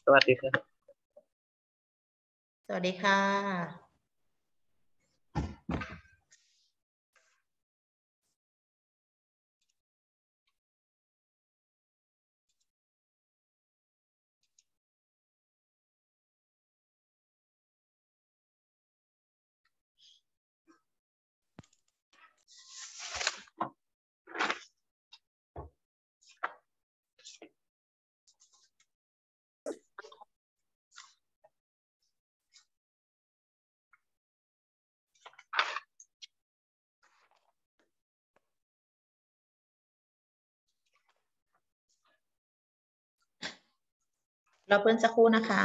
สวัสดีครับสวัสดีค่ะเราเพิ่งสักครู่นะคะ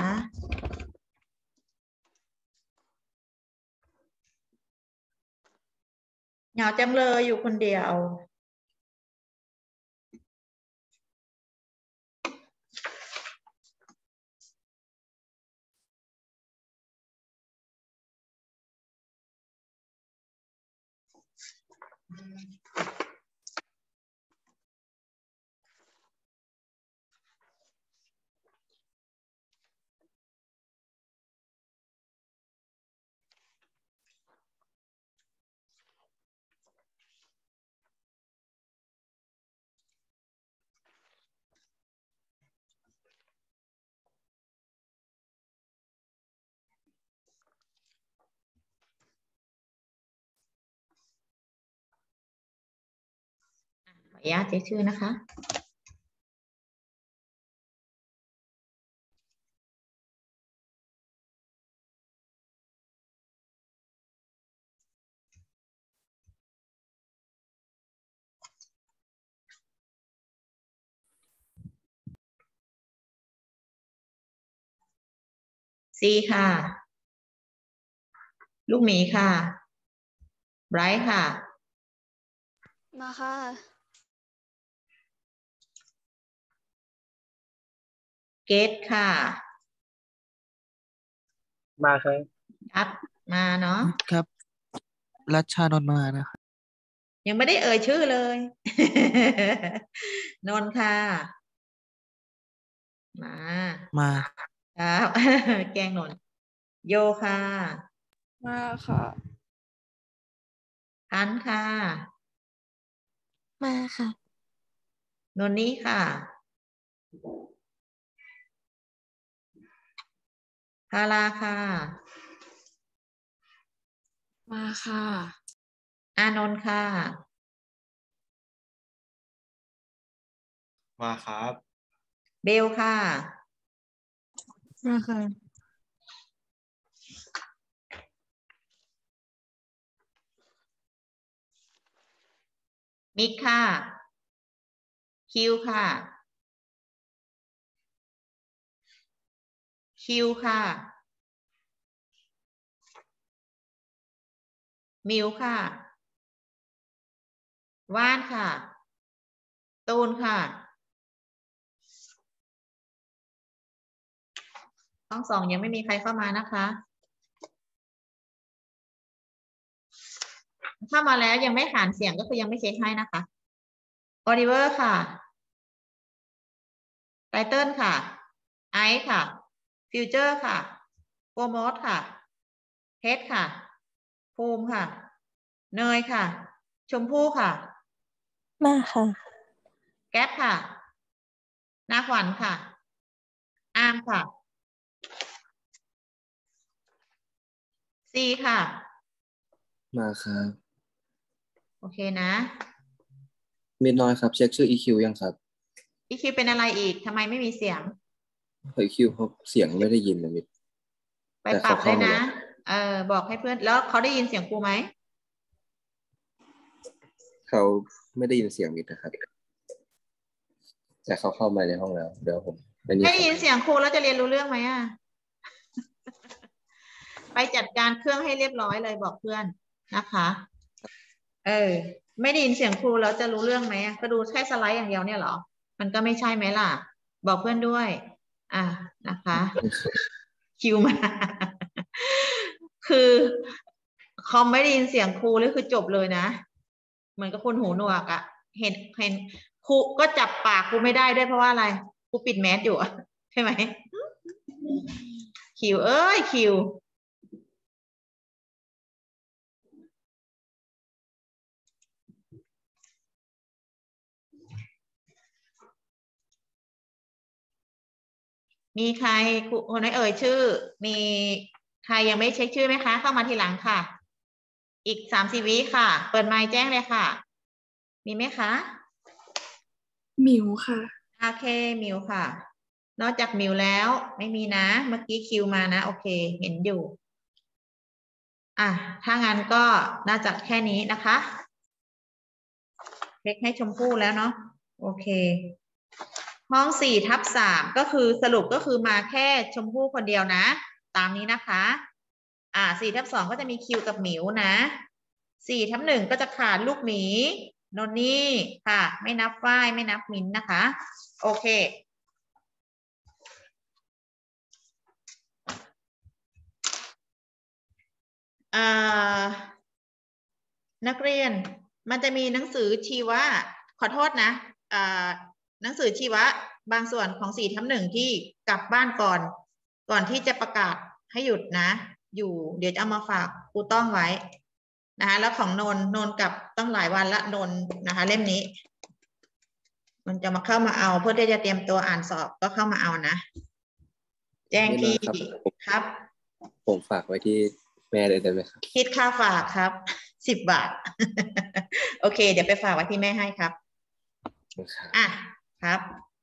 เหงาจังเลยอยู่คนเดียวขออนุญาตเช็คชื่อนะคะซีค่ะลูกหมีค่ะไบรท์ค่ะมาค่ะเกตค่ะมาครับครับมาเนาะครับรัชชานนท์มานะครับยังไม่ได้เอ่ยชื่อเลย นนท์ค่ะมาครับ แกงนนท์โยค่ะมาค่ะพันค่ะมาค่ะนนนี่ค่ะพาราค่ะมาค่ะอานนท์ค่ะมาครับเบลค่ะมาค่ะมิกค่ะ คิวค่ะ คิวค่ะ มิวค่ะ ว่านค่ะ ตูนค่ะห้องสองยังไม่มีใครเข้ามานะคะเข้ามาแล้วยังไม่ขานเสียงก็คือยังไม่เช็คให้นะคะโอลิเวอร์ค่ะไตเติ้ลค่ะไอซ์ค่ะฟิวเจอร์ค่ะโปรโมทค่ะเพชรค่ะภูมิค่ะเนยค่ะชมพู่ค่ะมาค่ะแก๊ปค่ะนาขวัญค่ะอามค่ะซีค่ะมาครับโอเคนะมิดน้อยครับเช็คชื่อ EQ ยังครับ EQ เป็นอะไรอีกทำไมไม่มีเสียง EQ เขาเสียงไม่ได้ยินนะมิดไปปรับเลยนะบอกให้เพื่อนแล้วเขาได้ยินเสียงครูไหมเขาไม่ได้ยินเสียงมิดนะครับแต่เขาเข้ามาในห้องแล้วเดี๋ยวผมไม่ได้ยินเสียงครูแล้วจะเรียนรู้เรื่องไหมอ่ะ ไปจัดการเครื่องให้เรียบร้อยเลยบอกเพื่อนนะคะไม่ได้ยินเสียงครูแล้วจะรู้เรื่องไหมก็ดูแค่สไลด์อย่างเดียวเนี่ยเหรอมันก็ไม่ใช่ไหมล่ะบอกเพื่อนด้วยนะคะคิวมา คือคอมไม่ได้ยินเสียงครูเลยคือจบเลยนะเหมือนกับคนหูหนวกอะเห็นครูก็จับปากครูไม่ได้ด้วยเพราะว่าอะไรครูปิดแมสอยู่ใช่ไหมคิวเอ้ยคิวมีใครคนไหนเอ่ยชื่อมีใครยังไม่เช็คชื่อไหมคะเข้ามาทีหลังค่ะอีก30 วิค่ะเปิดไมค์แจ้งเลยค่ะมีไหมคะหมิวค่ะโอเคมิวค่ะนอกจากมิวแล้วไม่มีนะเมื่อกี้คิวมานะโอเคเห็นอยู่ถ้างั้นก็น่าจะแค่นี้นะคะเช็คให้ชมพู่แล้วเนาะโอเคห้อง4/3ก็คือสรุปก็คือมาแค่ชมพู่คนเดียวนะตามนี้นะคะ4/2ก็จะมีคิวกับหมิวนะ4/1ก็จะขาดลูกหมีนนนี่ค่ะไม่นับฝ้ายไม่นับมิ้นนะคะโอเคนักเรียนมันจะมีหนังสือชีวะขอโทษนะหนังสือชีวะบางส่วนของ4/1ที่กลับบ้านก่อนที่จะประกาศให้หยุดนะอยู่เดี๋ยวจะเอามาฝากครูต้องไว้นะคะแล้วของนนกลับต้องหลายวันละนนนะคะเล่มนี้มันจะเข้ามาเอาเพื่อที่จะเตรียมตัวอ่านสอบก็เข้ามาเอานะแจ้งพี่ครับผมฝากไว้ที่แม่เลยได้ไหมครับคิดค่าฝากครับ10 บาท โอเคเดี๋ยวไปฝากไว้ที่แม่ให้ครับครับ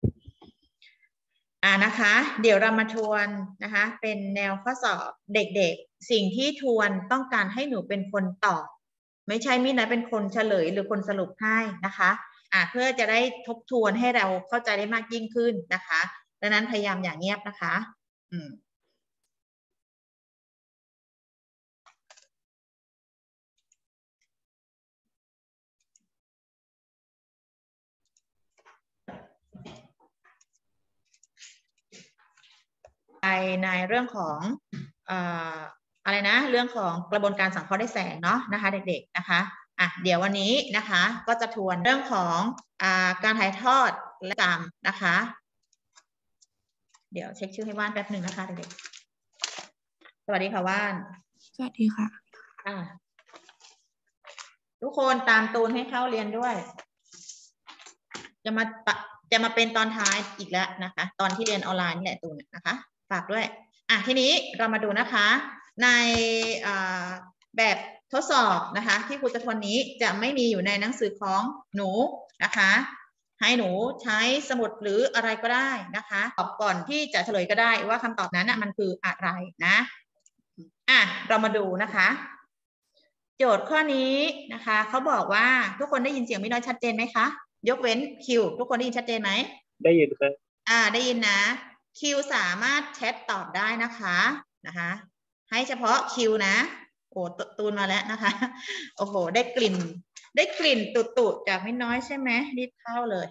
นะคะเดี๋ยวเรามาทวนนะคะเป็นแนวข้อสอบเด็กๆสิ่งที่ทวนต้องการให้หนูเป็นคนตอบไม่ใช่มินะเป็นคนเฉลยหรือคนสรุปให้นะคะเพื่อจะได้ทบทวนให้เราเข้าใจได้มากยิ่งขึ้นนะคะดังนั้นพยายามอย่างเงียบนะคะในเรื่องของอะไรนะเรื่องของกระบวนการสังเคราะห์ด้วยแสงเนาะนะคะเด็กๆนะคะเดี๋ยววันนี้นะคะก็จะทวนเรื่องของการถ่ายทอดและกรรมนะคะเดี๋ยวเช็คชื่อให้ว่านแป๊บหนึ่งนะคะเด็กๆสวัสดีค่ะว่านสวัสดีค่ะทุกคนตามตูนให้เข้าเรียนด้วยจะมาเป็นตอนท้ายอีกแล้วนะคะตอนที่เรียนออนไลน์นี่แหละตูนนะคะฝากด้วยทีนี้เรามาดูนะคะในแบบทดสอบนะคะที่ครูจะทวนนี้จะไม่มีอยู่ในหนังสือของหนูนะคะให้หนูใช้สมุดหรืออะไรก็ได้นะคะตอบก่อนที่จะเฉลยก็ได้ว่าคำตอบนั้นมันคืออะไรนะเรามาดูนะคะโจทย์ข้อนี้นะคะเขาบอกว่าทุกคนได้ยินเสียงไม่น้อยชัดเจนไหมคะยกเว้นคิวทุกคนได้ยินชัดเจนไหมได้ยินครับได้ยินนะคิวสามารถแชทตอบได้นะคะให้เฉพาะคิวนะโอ้ตูนมาแล้วนะคะโอ้โหได้กลิ่นตุ่จากไม่น้อยใช่ไหมรีบเข้าเลย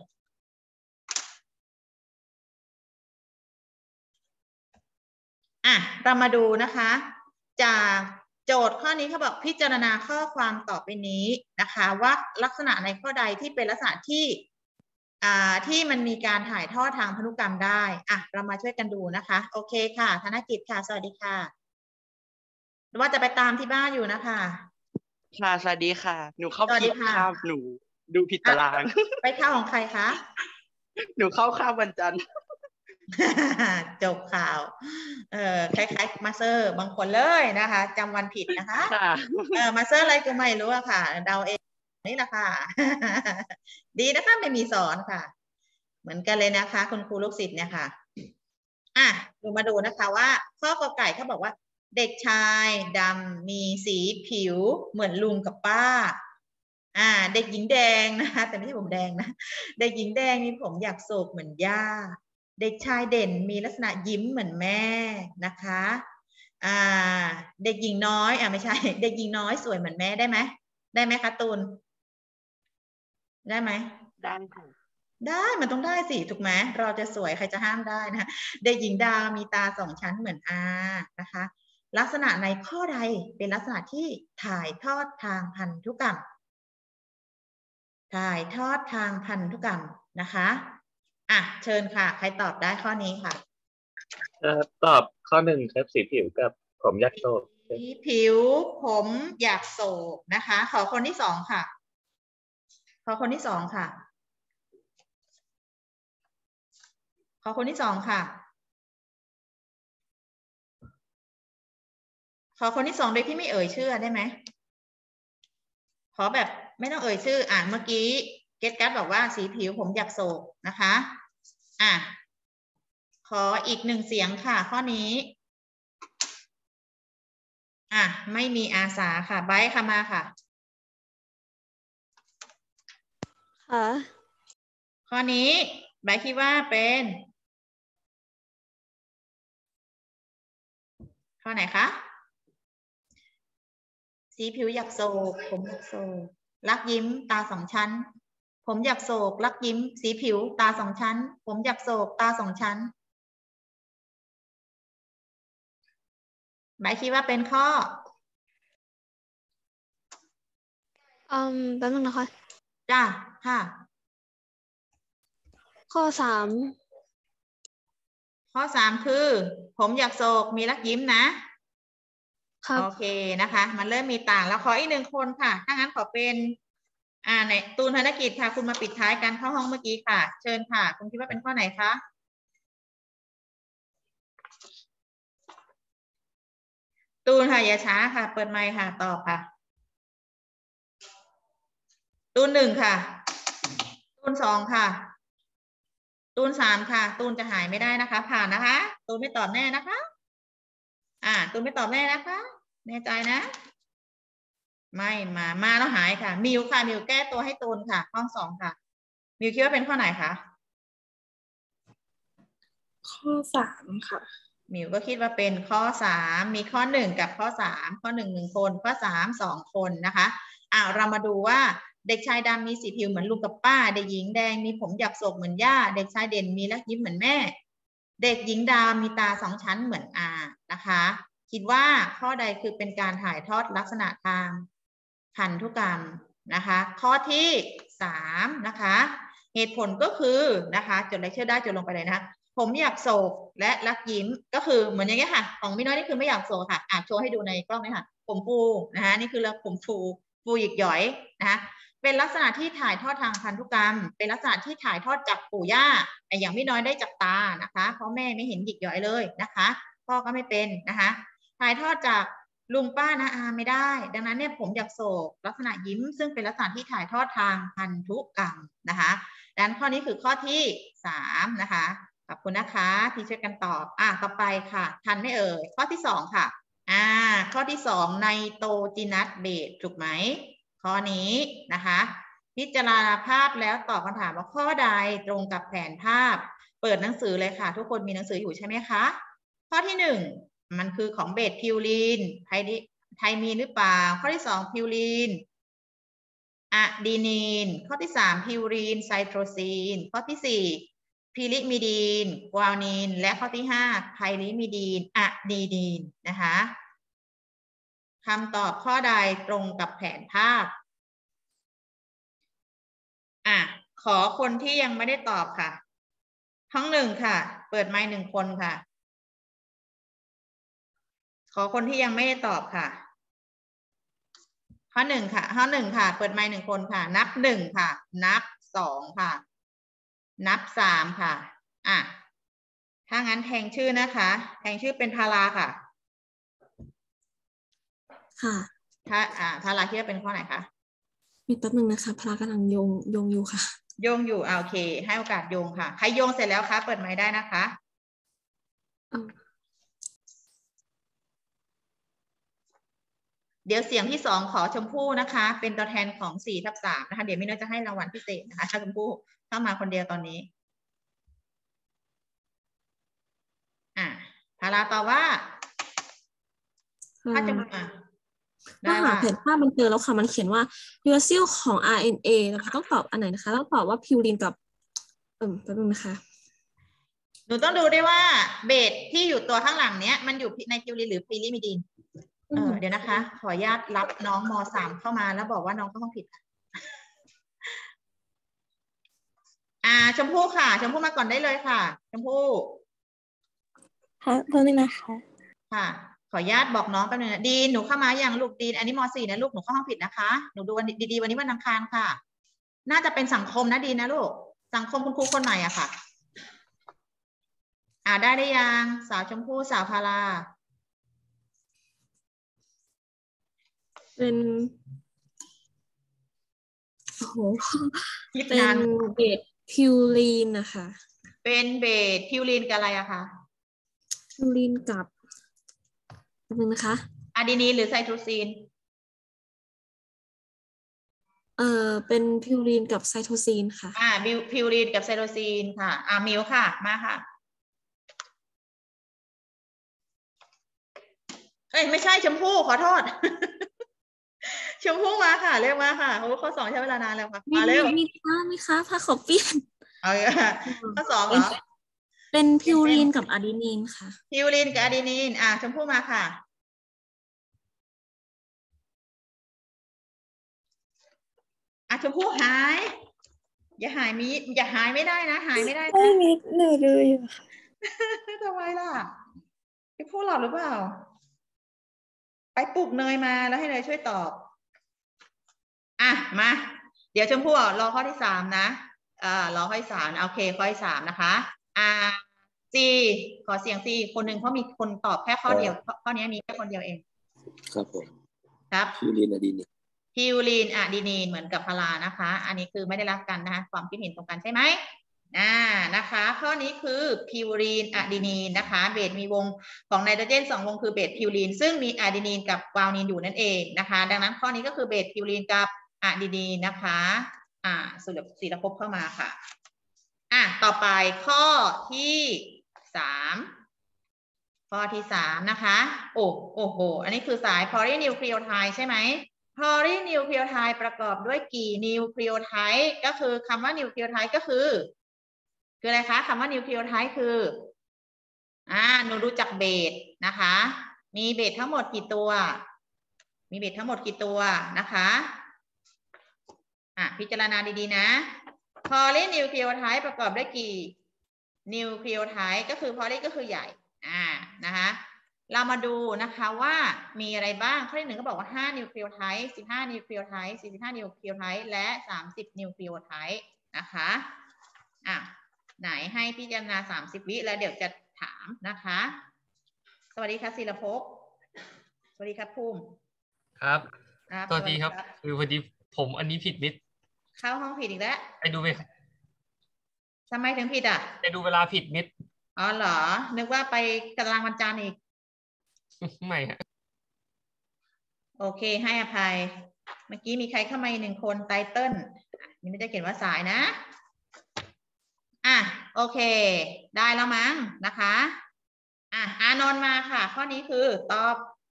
เรามาดูนะคะจากโจทย์ข้อนี้เขาบอกพิจารณาข้อความต่อไปนี้นะคะว่าลักษณะในข้อใดที่เป็นลักษณะที่มันมีการถ่ายทอดทางพันธุกรรมได้เรามาช่วยกันดูนะคะโอเคค่ะธนกิจค่ะสวัสดีค่ะว่าจะไปตามที่บ้านอยู่นะคะค่ะสวัสดีค่ะหนูเข้าผิดคาบหนูดูผิดตารางไปเข้าของใครคะหนูเข้าคาบวันจันทร์จบข่าวคล้ายๆมาสเตอร์บางคนเลยนะคะจำวันผิดนะคะมาสเตอร์อะไรก็ไม่รู้อะค่ะเดาเองนี่แหละค่ะดีนะคะไม่มีสอนค่ะเหมือนกันเลยนะคะคุณครูลูกศิษย์เนี่ยค่ะดูมาดูนะคะว่าข้อกอไก่เขาบอกว่าเด็กชายดำมีสีผิวเหมือนลุงกับป้าเด็กหญิงแดงนะคะแต่ไม่ใช่ผมแดงนะเด็กหญิงแดงมีผมอยากโศกเหมือนย่าเด็กชายเด่นมีลักษณะยิ้มเหมือนแม่นะคะเด็กหญิงน้อยไม่ใช่เด็กหญิงน้อยสวยเหมือนแม่ได้ไหมคะตูนได้ไหมได้ค่ะได้มันต้องได้สิถูกไหมเราจะสวยใครจะห้ามได้นะเด็กหญิงดาวมีตา2 ชั้นเหมือนนะคะลักษณะในข้อใดเป็นลักษณะที่ถ่ายทอดทางพันธุกรรมนะคะเชิญค่ะใครตอบได้ข้อนี้ค่ะตอบข้อหนึ่งครับสีผิวกับผมยักษ์โศกสีผิวผมอยากโศกนะคะ ขอคนที่สองค่ะ ขอคนที่สองค่ะ ขอคนที่สองค่ะ ขอคนที่สองโดยที่ไม่เอ่ยชื่อได้ไหม ขอแบบไม่ต้องเอ่ยชื่อเมื่อกี้เกตกัสบอกว่าสีผิวผมอยากโศกนะคะขออีกหนึ่งเสียงค่ะข้อนี้ไม่มีอาสาค่ะไบร์ทค่ะมาค่ะข้อนี้ไบร์ทคิดว่าเป็นข้อไหนคะสีผิวอยากโศกผมอยากโศกรักยิ้มตาสองชั้นผมอยากโศกรักยิ้มสีผิวตาสองชั้นผมอยากโศกตาสองชั้นไบร์ทคิดว่าเป็นข้อแป๊บนึงนะคะจ้าค่ะข้อสามคือผมอยากโศกมีรักยิ้มโอเคนะคะมันเริ่มมีต่างแล้วขออีกหนึ่งคนค่ะถ้างั้นขอเป็นไหนตูนธนกิจค่ะคุณมาปิดท้ายการเข้าห้องเมื่อกี้ค่ะเชิญค่ะคุณคิดว่าเป็นข้อไหนคะตูนค่ะอย่าช้าค่ะเปิดไมค์ค่ะตอบค่ะตูนหนึ่งค่ะตูนสองค่ะตูนสามค่ะตูนจะหายไม่ได้นะคะผ่านนะคะตูนไม่ตอบแน่นะคะตูนไม่ตอบแน่นะคะแน่ใจนะไม่มาแล้วหายค่ะมิวค่ะมิวแก้ตัวให้ตูนค่ะห้องสองค่ะมิวคิดว่าเป็นข้อไหนคะข้อสามค่ะมิวก็คิดว่าเป็นข้อสามมีข้อหนึ่งกับข้อสามข้อหนึ่งคนข้อสามสองคนนะคะเรามาดูว่าเด็กชายดำมีสีผิวเหมือนลุงกับป้าเด็กหญิงแดงมีผมหยักโศกเหมือนย่าเด็กชายเด่นมีรักยิ้มเหมือนแม่เด็กหญิงดาวมีตาสองชั้นเหมือนนะคะคิดว่าข้อใดคือเป็นการถ่ายทอดลักษณะทางพันธุกรรมนะคะข้อที่สามนะคะเหตุผลก็คือนะคะจดรายชื่อได้จดลงไปเลยนะคะผมอยากโศกและรักยิ้มก็คือเหมือนอย่างเงี้ยค่ะของพี่น้อยนี่คือไม่อยากโศกค่ะโชว์ให้ดูในกล้องนี้ค่ะผมฟูนะคะนี่คือผมฟูหยิกหย่อยนะคะเป็นลักษณะที่ถ่ายทอดทางพันธุกรรมเป็นลักษณะที่ถ่ายทอดจากปู่ย่าอย่างพี่น้อยได้จากตานะคะเพราะแม่ไม่เห็นหยิกหย่อยเลยนะคะพ่อก็ไม่เป็นนะคะถ่ายทอดจากลุงป้านะไม่ได้ดังนั้นเนี่ยผมอยากโศกลักษณะยิ้มซึ่งเป็นลักษณะที่ถ่ายทอดทางพันธุกรรมนะคะดังนั้นข้อนี้คือข้อที่3นะคะขอบคุณนะคะที่ช่วยกันตอบต่อไปค่ะทันไม่เอ่ยข้อที่2ค่ะข้อที่2ในโตจินัสเบสถูกไหมข้อนี้นะคะพิจารณาภาพแล้วตอบคำถามว่าข้อใดตรงกับแผนภาพเปิดหนังสือเลยค่ะทุกคนมีหนังสืออยู่ใช่ไหมคะข้อที่1มันคือของเบสพิวรีนไทมีนหรือเปล่าข้อที่2พิวรีนอะดีนีนข้อที่3พิวรีนไซโตรซีนข้อที่4พิลิมิดีนกวานีนและข้อที่5ไพลิมิดีนอะดีนีนนะคะคำตอบข้อใดตรงกับแผนภาพขอคนที่ยังไม่ได้ตอบค่ะห้อง1ค่ะเปิดไมค์1คนค่ะขอคนที่ยังไม่ได้ตอบค่ะข้อ1ค่ะข้อ1ค่ะเปิดไมค์1คนค่ะนับ1ค่ะนับ2ค่ะนับ3ค่ะถ้างั้นแทงชื่อนะคะแทงชื่อเป็นพาราค่ะค่ะพาราคิดว่าเป็นข้อไหนคะมีแป๊บนึงนะคะพารากำลังโยงอยู่ค่ะโยงอยู่โอเคให้โอกาสโยงค่ะใครโยงเสร็จแล้วคะเปิดไมค์ได้นะคะเดี๋ยวเสียงที่2ขอชมพู่นะคะเป็นตัวแทนของ4/3นะคะเดี๋ยวมิโนจะให้รางวัลพิเศษนะคะถ้าชมพู่เข้ามาคนเดียวตอนนี้พาราตอบว่าถ้าจะถ้าหาแผนภาพมันเจอแล้วค่ะมันเขียนว่า uracil ของ RNA นะคะต้องตอบอันไหนนะคะต้องตอบว่าพิวรินกับแป๊บนึงนะคะหนูต้องดูด้วยว่าเบสที่อยู่ตัวข้างหลังเนี้ยมันอยู่ในพิวรินหรือพิลิมิดีนเดี๋ยวนะคะขออนุญาตรับน้องม.3เข้ามาแล้วบอกว่าน้องเข้าห้องผิดชมพู่ค่ะชมพู่มาก่อนได้เลยค่ะชมพู่ค่ะเพิ่มนึงนะคะค่ะ ขออนุญาตบอกน้องแป๊บนึงนะดีนหนูเข้ามาอย่างลูกดีนอันนี้ม .4 นะลูกหนูเข้าห้องผิดนะคะหนูดูวันดีๆวันนี้วันอังคารค่ะ น่าจะเป็นสังคมนะดีนะลูกสังคมคุณครูคนใหม่อะค่ะได้ได้ยังสาวชมพู่สาวพาราเป็นโอ้โหคิดเป็นนานเบสพิวรีนนะคะเป็นเบสพิวรีนกับอะไรอะคะพิวรีนกับแป๊บนึงนะคะอะดีนีนหรือไซโทซีนเป็นพิวรีนกับไซโทซีนค่ะพิวรีนกับไซโทซีนค่ะมิวค่ะมาค่ะเอ้ยไม่ใช่ชมพู่ขอโทษ ชมพู่มาค่ะเร็วมาค่ะโอ้ข้อ 2ใช้เวลานานแล้วค่ะมาเร็วมีค่ะผ้าขอบเปลี่ยนเอาข้อ 2เหรอเป็นพิวรีนกับอะดีนีนค่ะพิวรีนกับอะดีนีนชมพู่มาค่ะชมพู่หายอย่าหายไม่ได้นะหายไม่ได้นะไม่มีหนูเลยค่ะทำไมล่ะพี่พูดหลับหรือเปล่าไปปลุกเนยมาแล้วให้เนยช่วยตอบมาเดี๋ยวชมพู่รอข้อที่ 3นะรอข้อที่ 3โอเคข้อที่ 3นะคะจีขอเสียงซีคนหนึ่งเพราะมีคนตอบแค่ข้อเดียวข้อนี้มีแค่คนเดียวเองครับผมครับพิวรีนอะดีนีนพิวรีนอะดีนีนเหมือนกับพารานะคะอันนี้คือไม่ได้รักกันนะคะความคิดเห็นตรงกันใช่ไหมนะคะข้อนี้คือพิวรีนอะดีนีนนะคะเบสมีวงของไนโตรเจน2วงคือเบสพิวรีนซึ่งมีอะดีนีนกับกวานีนอยู่นั่นเองนะคะดังนั้นข้อนี้ก็คือเบสพิวรีนกับอะดีนีนนะคะศิลภพเข้ามาค่ะต่อไปข้อที่ 3ข้อที่ 3นะคะโอ้โหอันนี้คือสายพอลีนิวคลีโอไทด์ใช่ไหมพอลีนิวคลีโอไทด์ประกอบด้วยกี่นิวคลีโอไทด์ก็คือคำว่านิวคลีโอไทด์ก็คืออะไรคะคำว่านิวคลีโอไทด์คือหนูรู้จักเบสนะคะมีเบสทั้งหมดกี่ตัวนะคะพิจารณาดีๆนะพอลีนิวคลีโอไทด์ประกอบด้วยกี่นิวคลีโอไทด์ก็คือพอลีก็คือใหญ่นะคะเรามาดูนะคะว่ามีอะไรบ้างข้อที่ 1ก็บอกว่า5นิวคลีโอไทด์15นิวคลีโอไทด์45นิวคลีโอไทด์และ30นิวคลีโอไทด์นะคะไหนให้พิจารณา30วิแล้วเดี๋ยวจะถามนะคะสวัสดีค่ะศิลภพสวัสดีครับภูมิครับสวัสดีครับคือพอดีผมอันนี้ผิดนิดเข้าห้องผิดอีกแล้วไปดูไปทำไมถึงผิดไปดูเวลาผิดนิดเหรอนึกว่าไปตารางวันจันทร์อีกไม่ฮะโอเคให้อภัยเมื่อกี้มีใครเข้ามาอีก1คนไตเติ้ลนี่ไม่ได้เขียนว่าสายนะโอเคได้แล้วมั้งนะคะอานนท์มาค่ะข้อนี้คือตอบ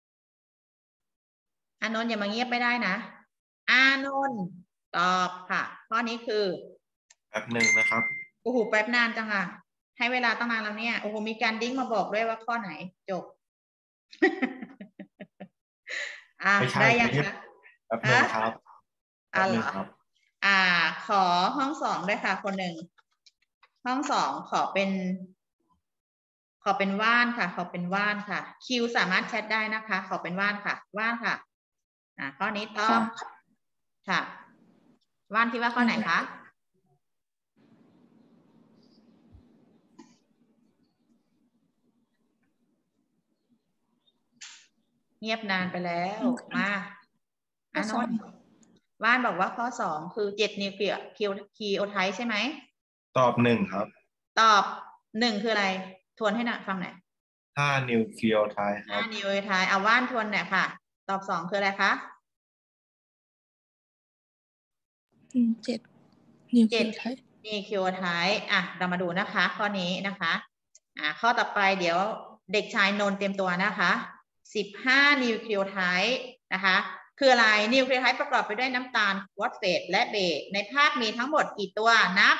อานนท์อย่ามาเงียบไม่ได้นะอานนท์ตอบค่ะข้อนี้คือแป๊บหนึ่งนะครับโอ้โหแป๊บนานจังให้เวลาตั้งนานแล้วเนี่ยโอ้โหมีการดิ้งมาบอกด้วยว่าข้อไหนจบได้ยังคะแป๊บนึงครับขอห้อง2ด้วยค่ะคนหนึ่งห้อง2ขอเป็นว่านค่ะขอเป็นว่านค่ะคิวสามารถแชทได้นะคะขอเป็นว่านค่ะว่านค่ะข้อนี้ตอบค่ะว่านคิดว่าข้อไหนคะเงียบนานไปแล้วมาอานนท์ว่านบอกว่าข้อ2คือ7นิวคลีโอไทด์ใช่ไหมตอบ1ครับตอบ1คืออะไรทวนให้หน่อยฟังหน่อย 5นิวคลีโอไทด์ครับ 5นิวคลีโอไทด์ว่านทวนหน่อยค่ะตอบ2คืออะไรคะ 7นิวคลีโอไทด์เรามาดูนะคะข้อนี้นะคะข้อต่อไปเดี๋ยวเด็กชายนนท์เตรียมตัวนะคะ15นิวคลีโอไทด์นะคะคืออะไรนิวคลีโอไทด์ประกอบไปด้วยน้ำตาลฟอสเฟตและเบสในภาพมีทั้งหมดกี่ตัวนับ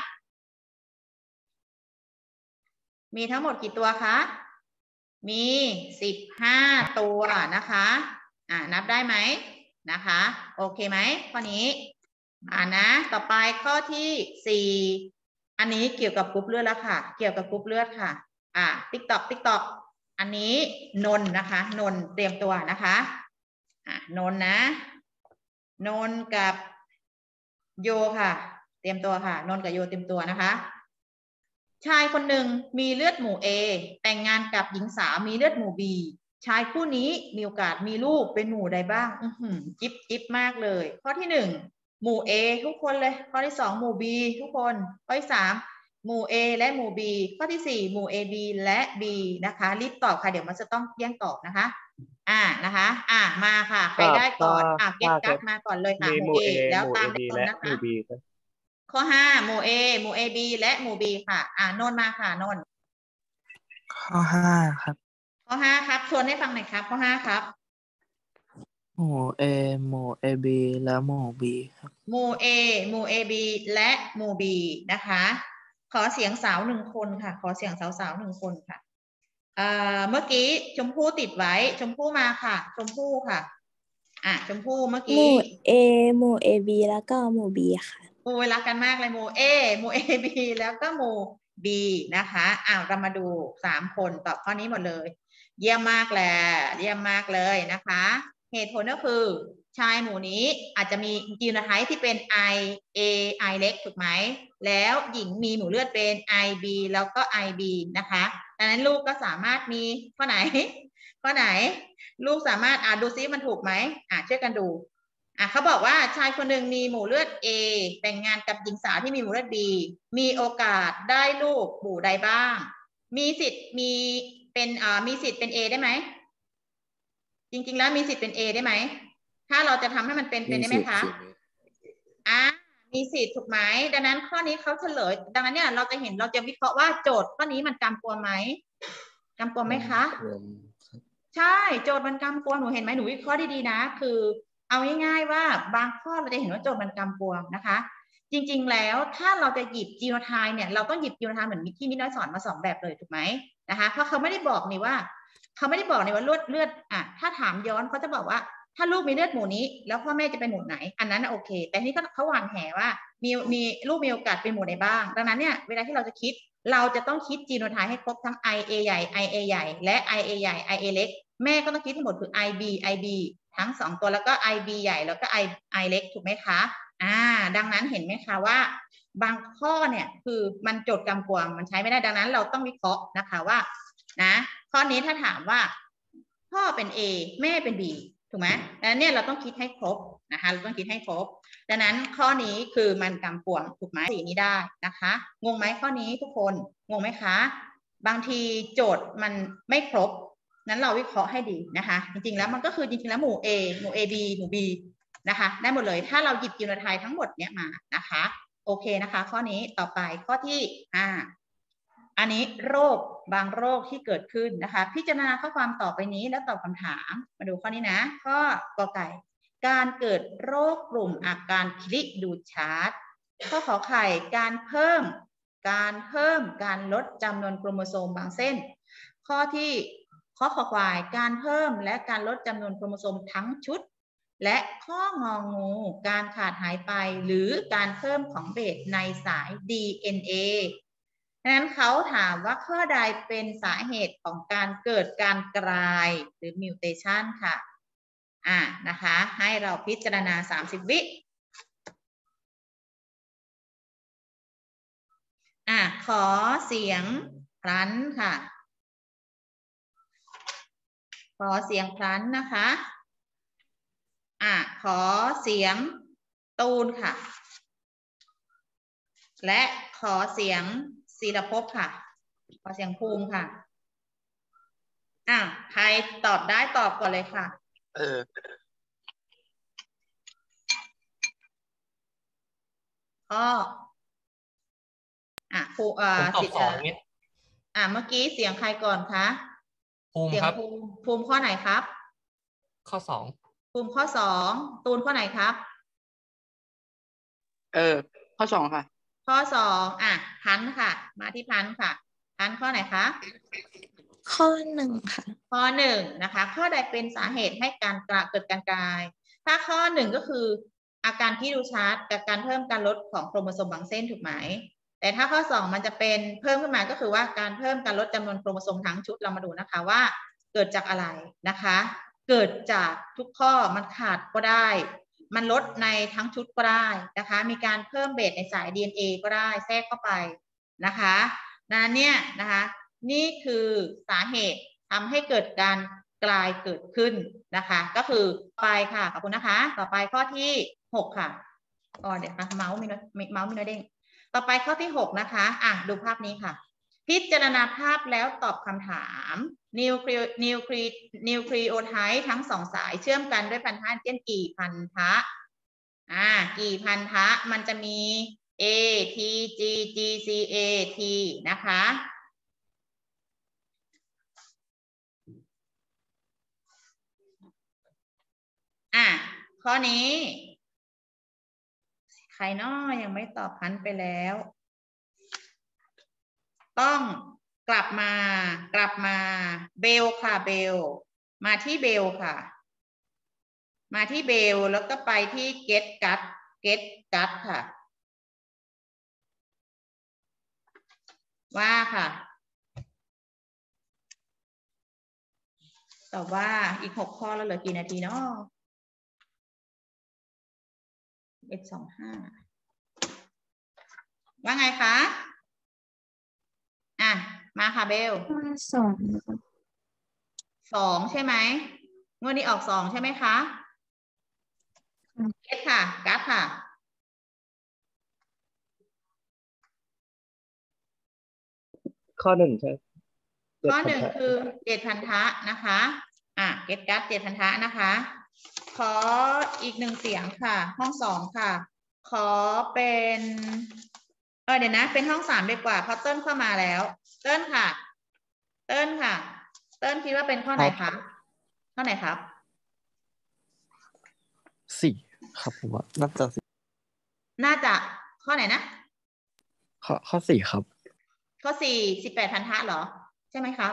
มีทั้งหมดกี่ตัวคะมี15ตัวนะคะนับได้ไหมนะคะโอเคไหมข้อนี้นะต่อไปข้อที่4อันนี้เกี่ยวกับกรุ๊ปเลือดแล้วค่ะเกี่ยวกับกรุ๊ปเลือดค่ะติ๊กต๊อกอันนี้นนนะคะนนเตรียมตัวนะคะนนนะนนกับโยค่ะเตรียมตัวค่ะนนกับโยเตรียมตัวนะคะชายคนหนึ่งมีเลือดหมู่ A แต่งงานกับหญิงสาวมีเลือดหมู่ B ชายคู่นี้มีโอกาสมีลูกเป็นหมู่ใดบ้างจิ๊บมากเลยข้อที่หนึ่งหมู่ A ทุกคนเลยข้อที่สองหมู่ B ทุกคนข้อที่สามหมู่ A และหมู่ B ข้อที่สี่หมู่ AB และ B นะคะรีบตอบค่ะเดี๋ยวมันจะต้องแย่งตอบนะคะนะคะมาค่ะใครได้ก่อนเก็ตกัดมาก่อนเลยค่ะหมู่ A แล้วตามด้วยนนนะคะ ข้อห้าหมู่ A หมู่ AB และหมู่ B ค่ะนนมาค่ะนนข้อห้าครับข้อห้าครับชวนให้ฟังหน่อยครับข้อห้าครับหมู่ A หมู่ AB และหมู่ B ครับหมู่ A หมู่ AB และหมู่ B นะคะขอเสียงสาวหนึ่งคนค่ะขอเสียงสาวหนึ่งคนค่ะเมื่อกี้ชมพู่ติดไว้ชมพู่มาค่ะชมพู่ค่ะชมพู่เมื่อกี้หมู่ A หมู่ AB แล้วก็หมู่ B ค่ะโอ้ยรักกันมากเลยหมู่ A หมู่ AB แล้วก็หมู่ B นะคะเรามาดู3คนตอบข้อนี้หมดเลยเยี่ยมมากแหละเยี่ยมมากเลยนะคะเหตุผลก็คือชายหมู่นี้อาจจะมีจีโนไทป์ที่เป็น I เล็กถูกไหมแล้วหญิงมีหมู่เลือดเป็น IB แล้วก็ IB นะคะดังนั้นลูกก็สามารถมีข้อไหนลูกสามารถดูซิมันถูกไหมช่วยกันดูเขาบอกว่าชายคนหนึ่งมีหมู่เลือด A แต่งงานกับหญิงสาวที่มีหมู่เลือด B มีโอกาสได้ลูกหมู่ใดบ้างมีสิทธิ์เป็น A ได้ไหมจริงๆแล้วมีสิทธิ์เป็น A ได้ไหมถ้าเราจะทำให้มันเป็นได้ไหมคะมีสิทธิ์ถูกไหมดังนั้นข้อนี้เขาเฉลยดังนั้นเนี่ยเราจะวิเคราะห์ว่าโจทย์ข้อนี้มันกำกวมไหมกำกวมไหมคะใช่โจทย์มันกำกวมหนูเห็นไหมหนูวิเคราะห์ดีๆนะคือเอาง่ายๆว่าบางข้อเราจะเห็นว่าโจทย์มันกำกวมนะคะจริงๆแล้วถ้าเราจะหยิบจีโนไทป์เนี่ยเราต้องหยิบจีโนไทป์เหมือนที่มิน้อยสอนมา2แบบเลยถูกไหมนะคะเพราะเขาไม่ได้บอกนี่ว่าเลือดถ้าถามย้อนเขาจะบอกว่าถ้าลูกมีเลือดหมู่นี้แล้วพ่อแม่จะเป็นหมู่ไหนอันนั้นโอเคแต่นี่เขาวางแผนว่ามีลูกมีโอกาสเป็นหมู่ไหนบ้างดังนั้นเนี่ยเวลาที่เราจะคิดเราจะต้องคิดจีโนไทป์ให้ครบทั้ง IA ใหญ่ IA ใหญ่และ IA ใหญ่ IA เล็กแม่ก็ต้องคิดทั้งหมดคือ IB ทั้ง2ตัวแล้วก็ IB ใหญ่แล้วก็ I เล็กถูกไหมคะดังนั้นเห็นไหมคะว่าบางข้อเนี่ยคือมันโจทย์กำกวมมันใช้ไม่ได้ดังนั้นเราต้องวิเคราะห์นะคะว่านะข้อนี้ถ้าถามว่าพ่อเป็น A แม่เป็น B ถูกไหมดังนั้นเนี่ยเราต้องคิดให้ครบนะคะเราต้องคิดให้ครบดังนั้นข้อนี้คือมันกำกวมถูกไหมสีนี้ได้นะคะงงไหมข้อนี้ทุกคนงงไหมคะบางทีโจทย์มันไม่ครบนั้นเราวิเคราะห์ให้ดีนะคะจริงๆแล้วมันก็คือจริงๆแล้วหมู่ A หมู่ AB หมู่ B นะคะได้หมดเลยถ้าเราหยิบจีโนไทป์ทั้งหมดเนี้ยมานะคะโอเคนะคะข้อนี้ต่อไปข้อที่อันนี้บางโรคที่เกิดขึ้นนะคะพิจารณาข้อความต่อไปนี้แล้วตอบคำถามมาดูข้อนี้นะข้อกอไก่การเกิดโรคกลุ่มอาการคลิดูดชาร์ตข้อขอไข่การเพิ่มการลดจำนวนโครโมโซมบางเส้นข้อขอควายการเพิ่มและการลดจำนวนโครโมโซมทั้งชุดและข้ององูการขาดหายไปหรือการเพิ่มของเบสในสาย DNA ดังนั้นเขาถามว่าข้อใดเป็นสาเหตุของการเกิดการกลายหรือมิวเทชันค่ะนะคะให้เราพิจารณา30 วิขอเสียงพลันค่ะขอเสียงพลันนะคะขอเสียงตูนค่ะและขอเสียงศิลภพค่ะขอเสียงภูมิค่ะใครตอบได้ตอบก่อนเลยค่ะข้อภูผมตอบ2นิดเมื่อกี้เสียงใครก่อนคะภูมิครับภูมิข้อไหนครับข้อ2 ภูมิข้อ2ตูนข้อไหนครับข้อ2ค่ะข้อ2พันค่ะมาที่พันค่ะพันข้อไหนคะข้อ1ค่ะข้อ1นะคะข้อใดเป็นสาเหตุให้การเกิดการกลายถ้าข้อ1ก็คืออาการที่ดูชาร์ตกับการเพิ่มการลดของโครโมโซมบางเส้นถูกไหมแต่ถ้าข้อ2มันจะเป็นเพิ่มขึ้นมาก็คือว่าการเพิ่มการลดจำนวนโครโมโซมทั้งชุดเรามาดูนะคะว่าเกิดจากอะไรนะคะ เกิดจากทุกข้อมันขาดก็ได้มันลดในทั้งชุดก็ได้นะคะมีการเพิ่มเบสในสาย DNA ก็ได้แทรกเข้าไปนะคะนั้นเนี่ยนะคะนี่คือสาเหตุทำให้เกิดการกลายเกิดขึ้นนะคะก็คือไปค่ะขอบคุณนะคะต่อไปข้อที่6ค่ะเดี๋ยวค่ะเมาส์มีน้อยเด้งต่อไปข้อที่6นะคะดูภาพนี้ค่ะพิจารณาภาพแล้วตอบคำถามนิวคลีโอไทด์ทั้ง2สายเชื่อมกันด้วยพันธะเช่นกี่พันธะกี่พันธะมันจะมี A T G G C A T นะคะข้อนี้ใครน้อยังไม่ตอบพันไปแล้วต้องกลับมาเบลค่ะเบลมาที่เบลค่ะมาที่เบลแล้วก็ไปที่ get gut ค่ะว่าค่ะตอบว่าอีก6ข้อแล้วเหลือกี่นาทีเนาะ1:25ว่าไงคะมาค่ะเบล2ใช่ไหมงวดนี้ออก2ใช่ไหมคะเก็ตค่ะกัดค่ะข้อ1ใช่ข้อ1คือ7พันธะนะคะเก็ตกัด7พันธะนะคะขออีก1เสียงค่ะห้อง2ค่ะขอเป็นเดี๋ยวนะเป็นห้อง3ดีกว่าเพราะเติ้ลเข้ามาแล้วเติ้ลค่ะเติ้ลคิดว่าเป็นข้อไหนคะข้อไหนครับ 4ครับผมว่าน่าจะข้อไหนนะข้อ4ครับข้อ4 18พันธะเหรอใช่ไหมครับ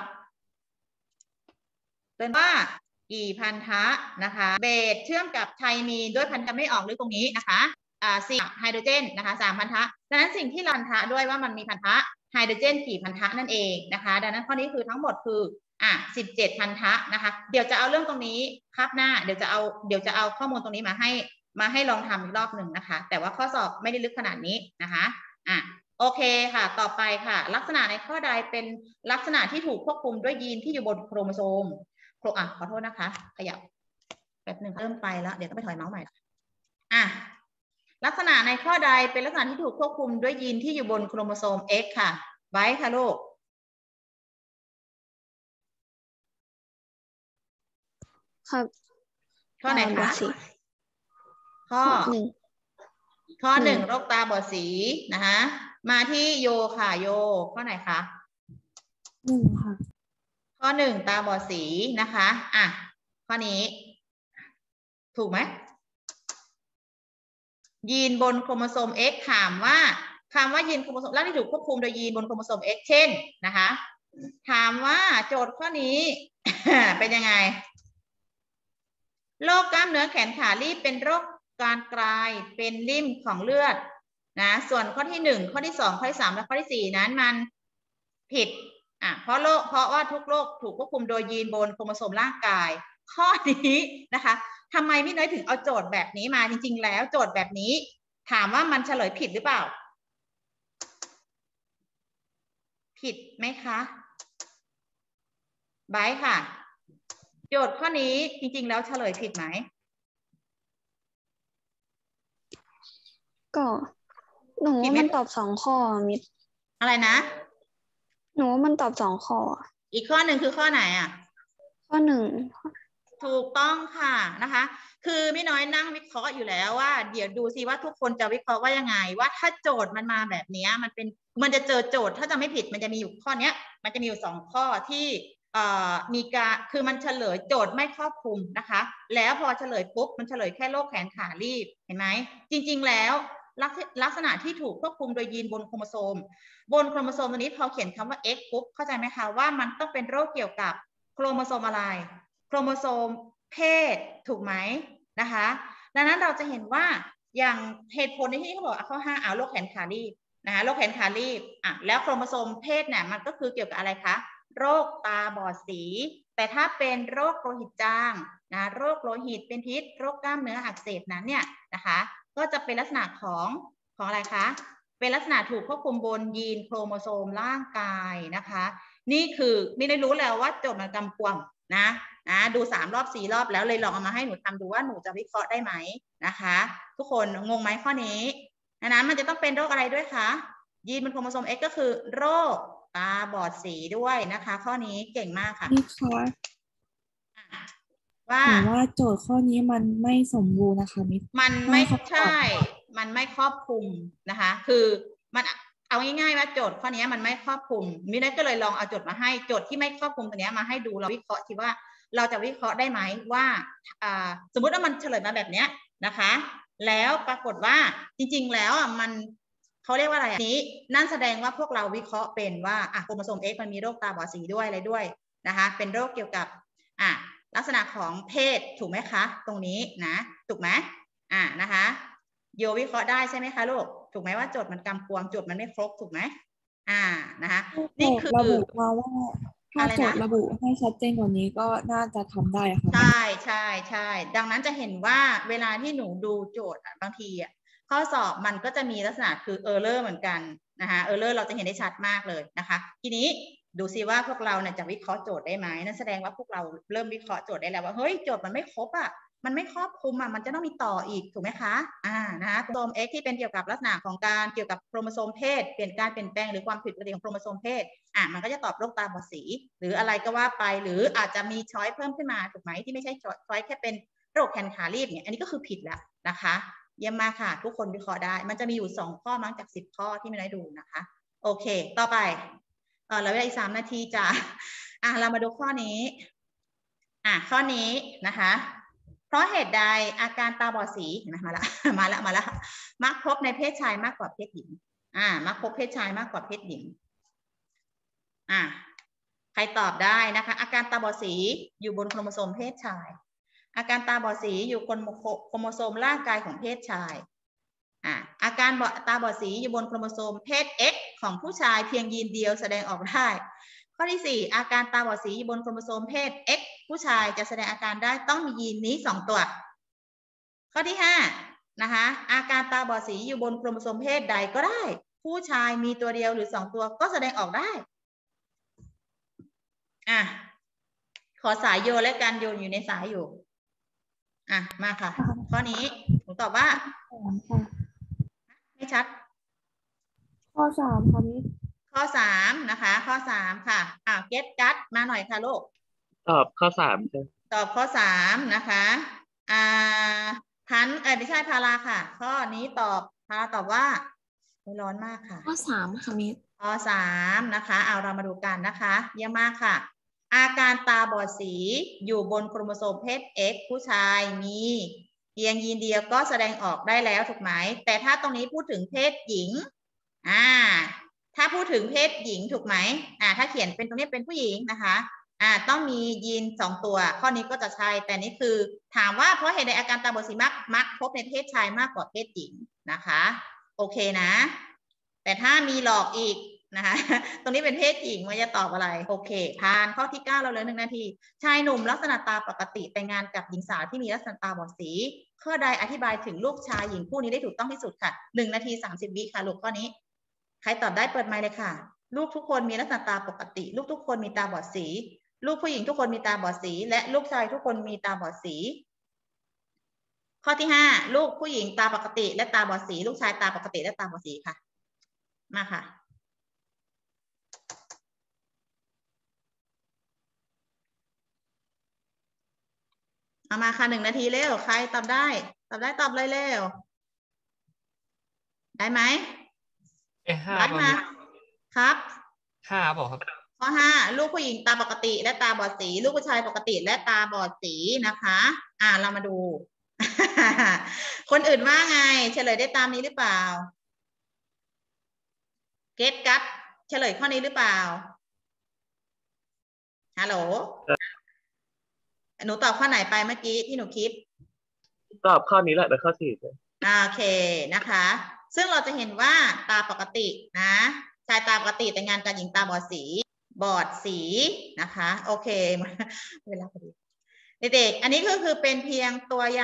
เป็นว่ากี่พันธะนะคะเบสเชื่อมกับไทมีนด้วยพันธะไม่ออกหรือตรงนี้นะคะ4ไฮโดรเจนนะคะ3พันธะดังนั้นสิ่งที่พันธะด้วยว่ามันมีพันธะไฮโดรเจนกี่พันธะนั่นเองนะคะดังนั้นข้อนี้คือทั้งหมดคือ17พันธะนะคะเดี๋ยวจะเอาเรื่องตรงนี้ครับหน้าเดี๋ยวจะเอาข้อมูลตรงนี้มาให้ลองทำอีกรอบหนึ่งนะคะแต่ว่าข้อสอบไม่ได้ลึกขนาดนี้นะคะโอเคค่ะต่อไปค่ะลักษณะในข้อใดเป็นลักษณะที่ถูกควบคุมด้วยยีนที่อยู่บนโครโมโซมขอโทษนะคะขยับแป๊บหนึ่งเริ่มไปแล้วเดี๋ยวต้องไปถอยเมาส์ใหม่ลักษณะในข้อใดเป็นลักษณะที่ถูกควบคุมด้วยยีนที่อยู่บนโครโมโซม X ค่ะไว้ค่ะลูกครับข้อไหนคะข้อ1โรคตาบอดสีนะคะมาที่โยค่ะโยข้อไหนคะ 1ค่ะข้อ1ตาบอดสีนะคะข้อนี้ถูกไหมยีนบนโครโมโซม X ถามว่ายีนโครโมโซมร่างที่ถูกควบคุมโดยยีนบนโครโมโซม X เช่นนะคะถามว่าโจทย์ข้อนี้ เป็นยังไงโรคกล้ามเนื้อแขนขารีบเป็นโรคการกลายเป็นริ่มของเลือดนะส่วนข้อที่1ข้อที่2ข้อที่3และข้อที่4นั้นมันผิดเพราะว่าทุกโรคถูกควบคุมโดยยีนบนโครโมโซมร่างกายข้อนี้นะคะทำไมพี่น้อยถึงเอาโจทย์แบบนี้มาจริงๆแล้วโจทย์แบบนี้ถามว่ามันเฉลยผิดหรือเปล่าผิดไหมคะไบร์ทค่ะโจทย์ข้อนี้จริงๆแล้วเฉลยผิดไหมก็หนูว่ามันตอบ2ข้อมิดอะไรนะหนูว่ามันตอบ2ข้ออีกข้อหนึ่งคือข้อไหนข้อ1 ถูกต้องค่ะนะคะคือพี่น้อยนั่งวิเคราะห์อยู่แล้วว่าเดี๋ยวดูซิว่าทุกคนจะวิเคราะห์ว่ายังไงว่าถ้าโจทย์มันมาแบบนี้มันจะเจอโจทย์ถ้าจะไม่ผิดมันจะมีอยู่ข้อนี้มันจะมีอยู่2ข้อที่มีการคือมันเฉลยโจทย์ไม่ครอบคลุมนะคะแล้วพอเฉลยปุ๊บมันเฉลยแค่โรคแขนขารีบเห็นไหมจริงๆแล้วลักษณะที่ถูกควบคุมโดยยีนบนโครโมโซมตัวนี้พอเขียนคำว่า X ปุ๊บเข้าใจไหมคะว่ามันต้องเป็นโรคเกี่ยวกับโครโมโซมอะไรโครโมโซมเพศถูกไหมนะคะดังนั้นเราจะเห็นว่าอย่างเหตุผลในที่เขาบอกข้อ5โรคแขนขารีบนะคะโรคแขนขาลีบแล้วโครโมโซมเพศเนี่ยมันก็คือเกี่ยวกับอะไรคะโรคตาบอดสีแต่ถ้าเป็นโรคโลหิตจางนะโรคโลหิตเป็นพิษโรคกล้ามเนื้ออักเสบนั้นเนี่ยนะคะก็จะเป็นลักษณะของอะไรคะเป็นลักษณะถูกควบคุมบนยีนโครโมโซมร่างกายนะคะนี่คือไม่ได้รู้แล้วว่าโจทย์มันกำกวมนะดู3 รอบ 4 รอบแล้วเลยลองเอามาให้หนูทำดูว่าหนูจะวิเคราะห์ได้ไหมนะคะทุกคนงงไหมข้อนี้นั้นมันจะต้องเป็นโรคอะไรด้วยคะยีนบนโครโมโซม X ก็คือโรคตาบอดสีด้วยนะคะข้อนี้เก่งมากค่ะนี่ค่ะว่าโจทย์ข้อนี้มันไม่สมบูรณ์นะคะมิสมันไม่ใช่มันไม่ครอบคลุมนะคะคือมันเอาง่ายๆว่าโจทย์ข้อนี้มันไม่ครอบคลุมมิสก็เลยลองเอาโจทย์มาให้โจทย์ที่ไม่ครอบคลุมตัวนี้มาให้ดูเราวิเคราะห์ทีว่าเราจะวิเคราะห์ได้ไหมว่าสมมุติว่ามันเฉลยมาแบบนี้นะคะแล้วปรากฏว่าจริงๆแล้วมันเขาเรียกว่าอะไรนี้นั่นแสดงว่าพวกเราวิเคราะห์เป็นว่าโครโมโซม X มันมีโรคตาบอดสีด้วยอะไรด้วยนะคะเป็นโรคเกี่ยวกับลักษณะของเพศถูกไหมคะตรงนี้นะถูกไหมนะคะโยวิเคราะห์ได้ใช่ไหมคะลูกถูกไหมว่าโจทย์มันกำกวมโจทย์มันไม่ครบถูกไหมนะคะนี่คือระบุมาว่าถ้าโจทย์ระบุให้ชัดเจนกว่านี้ก็น่าจะทำได้ค่ะใช่ดังนั้นจะเห็นว่าเวลาที่หนูดูโจทย์บางทีข้อสอบมันก็จะมีลักษณะคือ error เหมือนกันนะคะerror เราจะเห็นได้ชัดมากเลยนะคะทีนี้ดูซิว่าพวกเราเนี่ยจะวิเคราะห์โจทย์ได้ไหมนั่นแสดงว่าพวกเราเริ่มวิเคราะห์โจทย์ได้แล้วว่าเฮ้ยโจทย์มันไม่ครบมันไม่ครอบคลุมมันจะต้องมีต่ออีกถูกไหมคะนะคะโครโมโซม X ที่เป็นเกี่ยวกับลักษณะของการเกี่ยวกับโครโมโซมเพศเปลี่ยนการเปลี่ยนแปลงหรือความผิดปกติของโครโมโซมเพศมันก็จะตอบโรคตาบอดสีหรืออะไรก็ว่าไปหรืออาจจะมีช้อยเพิ่มขึ้นมาถูกไหมที่ไม่ใช่ช้อยแค่เป็นโรคแขนขาลีบเนี่ยอันนี้ก็คือผิดแล้วนะคะเยี่ยมมากค่ะทุกคนวิเคราะห์ได้มันจะมีอยู่2ข้อมั้งจาก10 ข้อที่ไม่ได้ดูนะคะโอเคต่อไปเราเวลาอีก3 นาทีจ้ะเรามาดูข้อนี้ข้อนี้นะคะเพราะเหตุใดอาการตาบอดสีมาละมักพบในเพศชายมากกว่าเพศหญิงมักพบเพศชายมากกว่าเพศหญิงใครตอบได้นะคะอาการตาบอดสีอยู่บนโครโมโซมเพศชายอาการตาบอดสีอยู่บนโครโมโซมร่างกายของเพศชายอาการตาบอดสีอยู่บนโครโมโซมเพศ X ของผู้ชายเพียงยีนเดียวแสดงออกได้ข้อที่4อาการตาบอดสีอยู่บนโครโมโซมเพศ X ผู้ชายจะแสดงอาการได้ต้องมียีนนี้2 ตัวข้อที่5นะคะอาการตาบอดสีอยู่บนโครโมโซมเพศใดก็ได้ผู้ชายมีตัวเดียวหรือ2 ตัวก็แสดงออกได้ขอสายโยและการโยนอยู่ในสายอยู่มาค่ะข้อนี้ผมตอบว่าไม่ชัดข้อ3ค่ะมิสข้อ3นะคะข้อ3ค่ะเก็ตกัดมาหน่อยค่ะลูกตอบข้อ3ค่ะตอบข้อ3นะคะพันไม่ใช่พาราค่ะข้อนี้ตอบพาราตอบว่าไม่ร้อนมากค่ะข้อ3ค่ะมิสข้อ3นะคะเรามาดูกันนะคะเยี่ยมมากค่ะอาการตาบอดสีอยู่บนโครโมโซมเพศ X ผู้ชายมีเพียงยีนเดียวก็แสดงออกได้แล้วถูกไหมแต่ถ้าตรงนี้พูดถึงเพศหญิงถ้าพูดถึงเพศหญิงถูกไหมถ้าเขียนเป็นตรงนี้เป็นผู้หญิงนะคะต้องมียีน2 ตัวข้อนี้ก็จะใช่แต่นี่คือถามว่าเพราะเหตุใดอาการตาบอดสีมักพบในเพศชายมากกว่าเพศหญิงนะคะโอเคนะแต่ถ้ามีหลอกอีกนะคะตรงนี้เป็นเพศหญิงมันจะตอบอะไรโอเคผ่านข้อที่9เราเลย1 นาทีชายหนุ่มลักษณะตาปกติแต่งงานกับหญิงสาวที่มีลักษณะตาบอดสีข้อใดอธิบายถึงลูกชายหญิงคู่นี้ได้ถูกต้องที่สุดค่ะ1 นาที 30 วิค่ะลูกข้อนี้ใครตอบได้เปิดไมค์เลยค่ะลูกทุกคนมีลักษณะตาปกติลูกทุกคนมีตาบอดสีลูกผู้หญิงทุกคนมีตาบอดสีและลูกชายทุกคนมีตาบอดสีข้อที่5ลูกผู้หญิงตาปกติและตาบอดสีลูกชายตาปกติและตาบอดสีค่ะมาค่ะเอามาค่ะ1 นาทีเร็วใครตอบได้ตอบเลยเร็วได้ไหมได้มาครับ 5บอกครับข้อ5ลูกผู้หญิงตาปกติและตาบอดสีลูกผู้ชายปกติและตาบอดสีนะคะเรามาดู คนอื่นว่าไงเฉลยได้ตามนี้หรือเปล่าเก็ตกัดเฉลยข้อนี้หรือเปล่าฮัลโหลหนูตอบข้อไหนไปเมื่อกี้ที่หนูคิดตอบข้อนี้แหละแต่ข้อ4 โอเคนะคะซึ่งเราจะเห็นว่าตาปกตินะชายตาปกติแต่งงานกับหญิงตาบอดสีนะคะโอเคเวลาพอดีเด็กๆอันนี้ก็คือเป็นเพียงตัวอย่าง